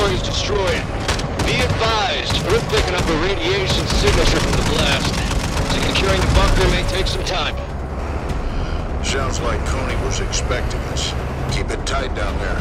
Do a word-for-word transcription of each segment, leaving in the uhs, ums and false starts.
door is destroyed. Be advised, we're picking up a radiation signature from the blast. Securing the bunker may take some time. Sounds like Coney was expecting us. Keep it tight down there.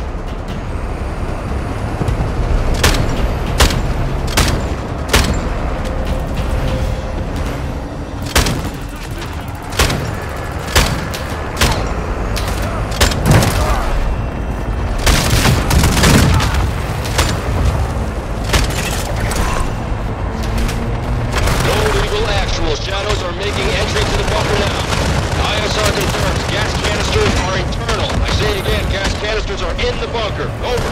Shadows are making entry to the bunker now. I S R confirms gas canisters are internal. I say it again, gas canisters are in the bunker. Over.